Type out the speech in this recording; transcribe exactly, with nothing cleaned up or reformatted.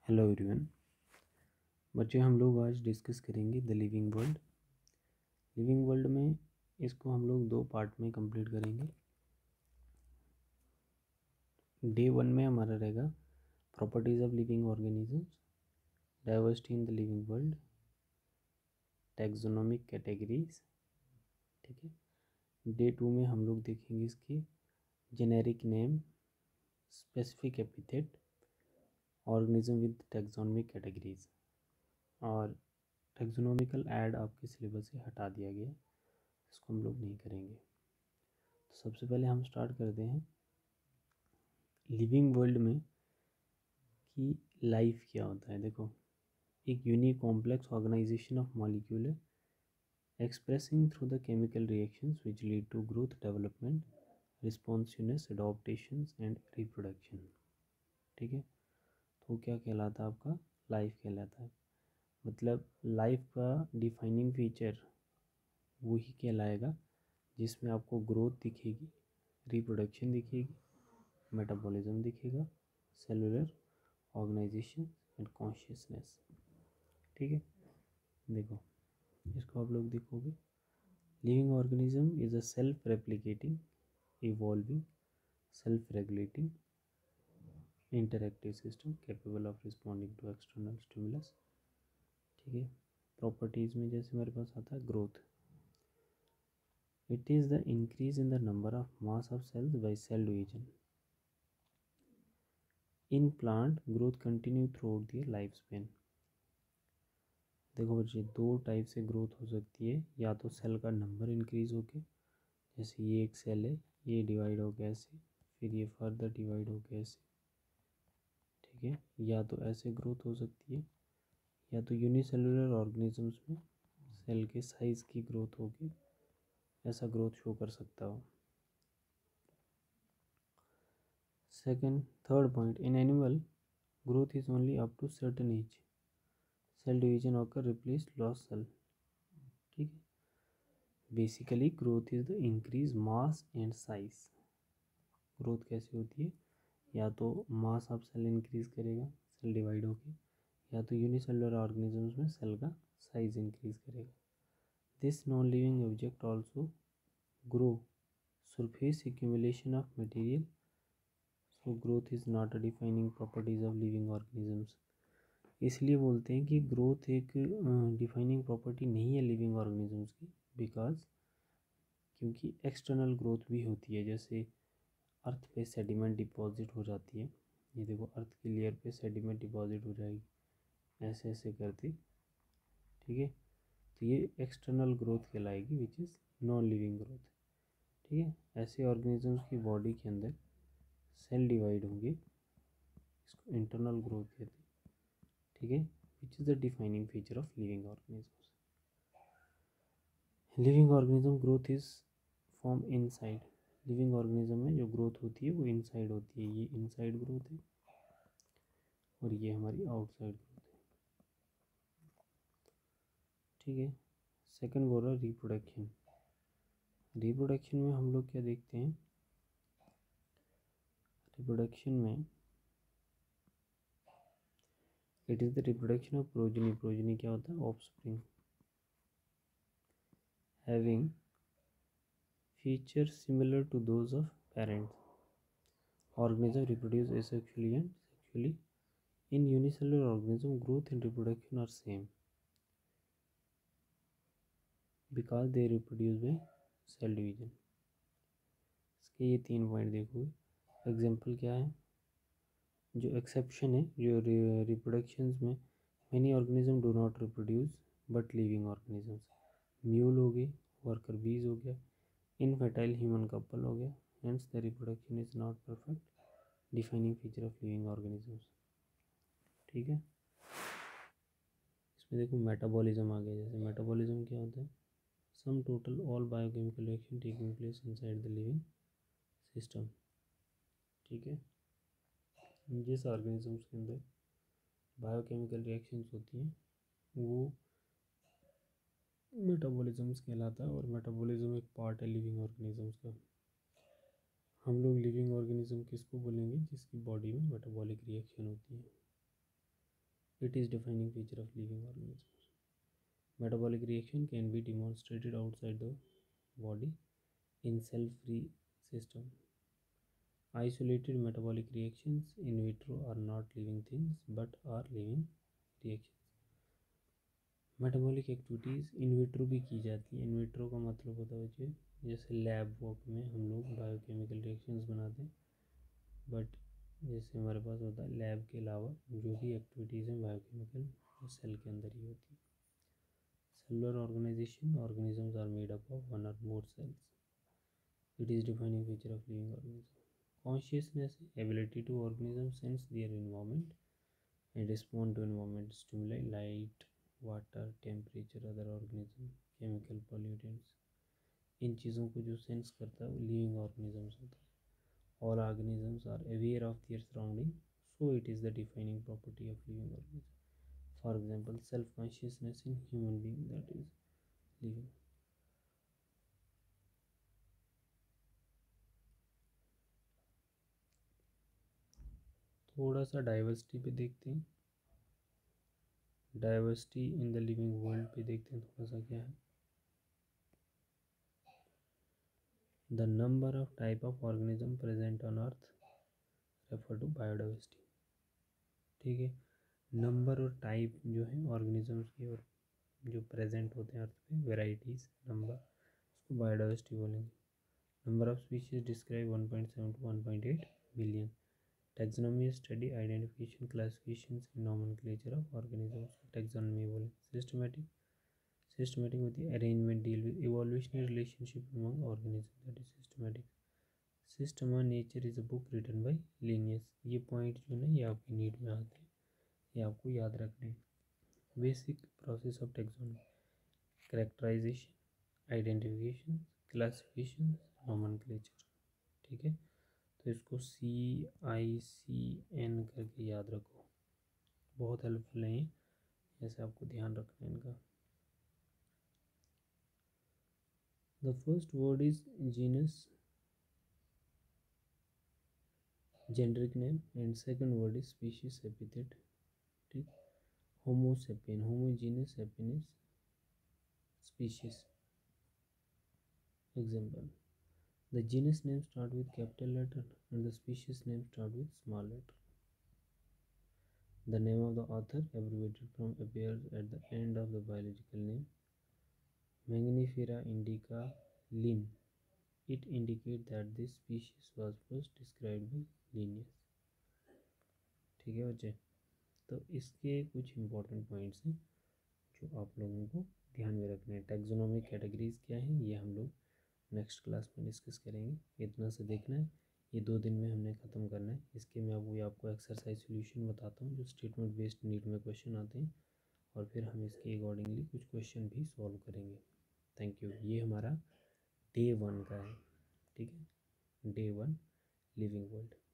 Hello everyone. बच्चे, हम लोग आज डिस्कस करेंगे the living world. Living world में इसको हम लोग दो पार्ट में कंप्लीट करेंगे। डे वन में हमारा रहेगा properties of living organisms, diversity in the living world, taxonomic categories. ठीक है। डे टू में हम लोग देखेंगे इसकी generic name, specific epithet, organism with taxonomic categories. और टैक्सोनॉमिकल ऐड आपके सिलेबस से हटा दिया गया, इसको हम लोग नहीं करेंगे। तो सबसे पहले हम स्टार्ट करते हैं लिविंग वर्ल्ड में कि लाइफ क्या होता है। देखो, एक unique complex organisation of molecule है, expressing through the chemical reactions which lead to growth, development, responsiveness, adaptations and reproduction. ठीक है। तो क्या कहलाता है? आपका लाइफ कहलाता है। मतलब लाइफ का डिफाइनिंग फीचर वही कहलाएगा जिसमें आपको ग्रोथ दिखेगी, रिप्रोडक्शन दिखेगी, मेटाबॉलिज्म दिखेगा, सेलुलर ऑर्गेनाइजेशन एंड कॉन्शियसनेस। ठीक है। देखो, इसको आप लोग देखोगे, living organism is a self replicating, evolving, self regulating, interactive system capable of responding to external stimulus. ठीक है। प्रॉपर्टीज में जैसे मेरे पास आता है growth, it is the increase in the number of mass of cells by cell division. In plant, growth continue throughout the lifespan. देखो बच्चे, दो टाइप से ग्रोथ हो सकती है। या तो सेल का नंबर इंक्रीज होके, जैसे ये एक सेल है, ये डिवाइड हो गया ऐसे, फिर ये फर्दर डिवाइड हो गया ऐसे। ठीक है। या तो ऐसे ग्रोथ हो सकती है, या तो यूनिसेलुलर ऑर्गेनिजम्स में सेल के साइज की ग्रोथ होगी, ऐसा ग्रोथ शो कर सकता हो। Second, third point, in animal, growth is only up to certain age. Cell division occur replace lost cell. ठीक है। Basically, growth is the increase mass and size. ग्रोथ कैसे होती है? या तो मास ऑफ सेल इंक्रीज करेगा, सेल डिवाइड होके, या तो यूनिसेलुलर ऑर्गेनिजम्स में सेल का साइज इंक्रीज करेगा। This non living object also grow surface accumulation of material. So growth is not a defining properties of living organisms. इसलिए बोलते हैं कि ग्रोथ एक डिफाइनिंग प्रॉपर्टी नहीं है लिविंग ऑर्गेनिजम्स की, बिकॉज क्योंकि एक्सटर्नल ग्रोथ भी होती है। जैसे अर्थ पे सेडिमेंट डिपॉजिट हो जाती है, ये देखो अर्थ की लेयर पे सेडिमेंट डिपॉजिट हो जाएगी ऐसे ऐसे करती। ठीक है। तो ये एक्सटर्नल ग्रोथ कहलाएगी, which is non living growth. ठीक है। ऐसे ऑर्गेनिजम्स की बॉडी के अंदर सेल डिवाइड होंगे, इसको इंटरनल ग्रोथ कहते हैं। ठीक है। Which is the defining feature of living organisms. Living organism growth is form inside. Living organism में जो ग्रोथ होती है वो इनसाइड होती है। ये इनसाइड ग्रोथ है और ये हमारी आउटसाइड ग्रोथ है। ठीक है। सेकंड बोल रहा है रिप्रोडक्शन। रिप्रोडक्शन में हम लोग क्या देखते हैं? रिप्रोडक्शन में it is the reproduction of progeny. Progeny क्या होता है? Offspring having features similar to those of parents. Organism reproduce asexually and sexually. In unicellular organism, growth and reproduction are same because they reproduce by cell division. इसके ये तीन point देखोगे। Example क्या है? जो एक्सेप्शन है, जो रिप्रोडक्शंस में many organism do not reproduce but living organisms. Mule हो गई, वर्कर बीज हो गया, इनफर्टाइल ह्यूमन कपल हो गया। Hence the reproduction is not perfect, defining feature of living organisms. ठीक है। इसमें देखो मेटाबॉलिज्म आ गया। जैसे मेटाबॉलिज्म क्या होता है? Sum total all biochemical reaction taking place inside the living system. ठीक है। जिस ऑर्गेनिजम्स के अंदर बायोकेमिकल रिएक्शंस होती हैं वो मेटाबॉलिज्म्स कहलाता है, और मेटाबॉलिज्म एक पार्ट है लिविंग ऑर्गेनिजम्स का। हम लोग लिविंग ऑर्गेनिज्म किसको बोलेंगे? जिसकी बॉडी में मेटाबॉलिक रिएक्शन होती है। It is defining feature of living organisms. Metabolic reaction can be demonstrated outside the body in cell-free system. Isolated metabolic reactions in vitro are not living things but are living reactions. Metabolic activities in vitro भी की जाती है. In vitro का मतलब होता है बच्चे जैसे लैब वर्क में हम लोग बायोकेमिकल रिएक्शंस बनाते हैं, बट जैसे हमारे पास होता है लैब के अलावा जो भी एक्टिविटीज़ हैं बायोकेमिकल वो सेल के अंदर ही होती है. Cellular organisation organisms are made up of one or more cells. It is defining feature of living organism. Consciousness, ability to organism sense their environment and respond to environment stimuli, light, water, temperature, other organism, chemical pollutants. इन चीज़ों को जो sense करता है वो living organisms होता है. All organisms are aware of their surrounding, so it is the defining property of living organism. For example self consciousness in human being, that is living. थोड़ा सा डाइवर्सिटी पे देखते हैं. Diversity in the living world पे देखते हैं थोड़ा सा क्या है. The number of type of organism present on earth refer to biodiversity. ठीक है, नंबर और टाइप जो है ऑर्गेनिजम्स की और जो प्रेजेंट होते हैं अर्थ पे वेराइटीज़ नंबर, उसको बायोडाइवर्सिटी बोलेंगे. Number of species describe one point seven to one point eight billion. Taxonomy study identification classification and nomenclature of organisms. Taxonomy बोले. सिस्टमेटिक सिस्टमेटिक होती है arrangement deal with evolutionary relationship among organism, that is systematic. System on nature is a book written by Linnaeus. ये point जो ना ये आपकी need में आते हैं, ये आपको याद रखने हैं. Basic process of taxonomy: characterisation, identification, classification, nomenclature. ठीक है, तो इसको सी आई सी एन करके याद रखो, बहुत हेल्पफुल है ये, ऐसे आपको ध्यान रखना है इनका. The first word is genus, generic name, and second word is species epithet. ठीक, homo sapien, homo genus sapien is species. Example: the genus name start with capital letter and the species name start with small letter. The name of the author abbreviated from appears at the end of the biological name. Mangifera indica Linn. It indicates that this species was first described by Linnaeus. ठीक है बच्चे, तो इसके कुछ important points हैं जो आप लोगों को ध्यान में रखने हैं. टैक्सोनॉमिक कैटेगरीज क्या हैं ये हम लोग नेक्स्ट क्लास में डिस्कस करेंगे. इतना से देखना है, ये दो दिन में हमने ख़त्म करना है. इसके मैं अभी आपको एक्सरसाइज सॉल्यूशन बताता हूँ जो स्टेटमेंट बेस्ड नीट में क्वेश्चन आते हैं, और फिर हम इसके अकॉर्डिंगली कुछ क्वेश्चन भी सॉल्व करेंगे. Thank you. ये हमारा डे वन का है. ठीक है, डे वन लिविंग वर्ल्ड.